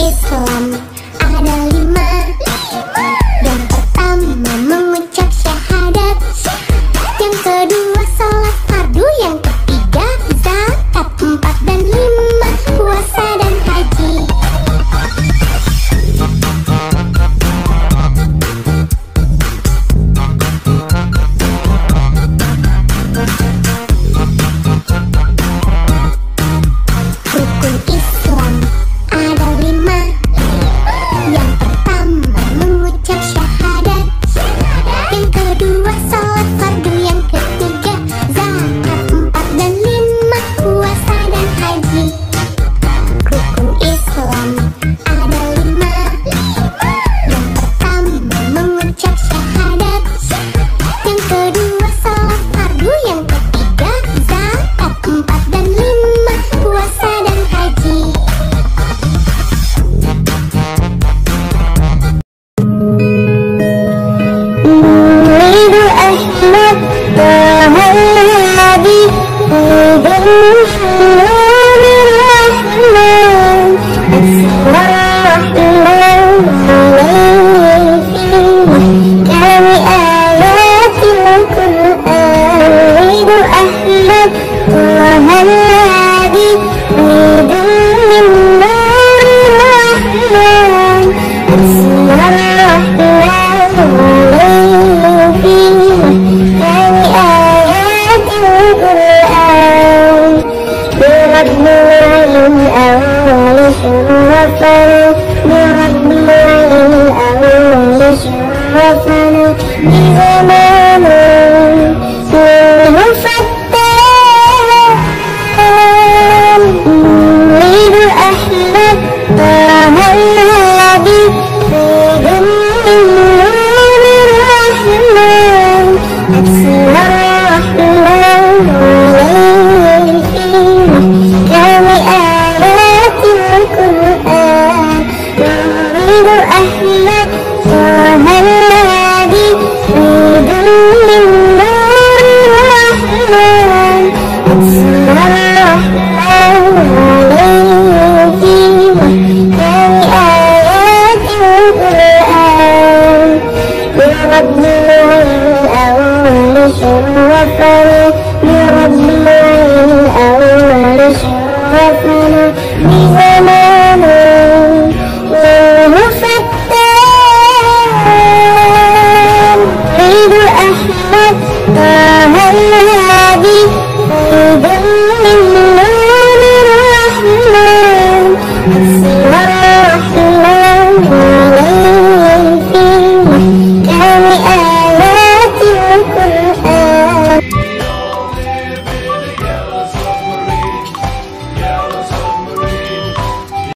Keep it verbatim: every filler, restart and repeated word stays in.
Islam ada lima. Yang pertama mengucap syahadat, yang kedua sholat fardu, yang ketiga zakat, empat dan lima puasa dan haji. Rukun Islam ada lima. Yang pertama mengucap syahadat, yang kedua sholat fardu, yang ketiga zakat, empat dan lima puasa dan haji. Rukun Islam ada lima. Yang pertama mengucap syahadat, yang kedua sholat fardu, yang ketiga zakat, empat dan lima puasa dan haji. Maulidu Ahmad Muhammadi Ahmad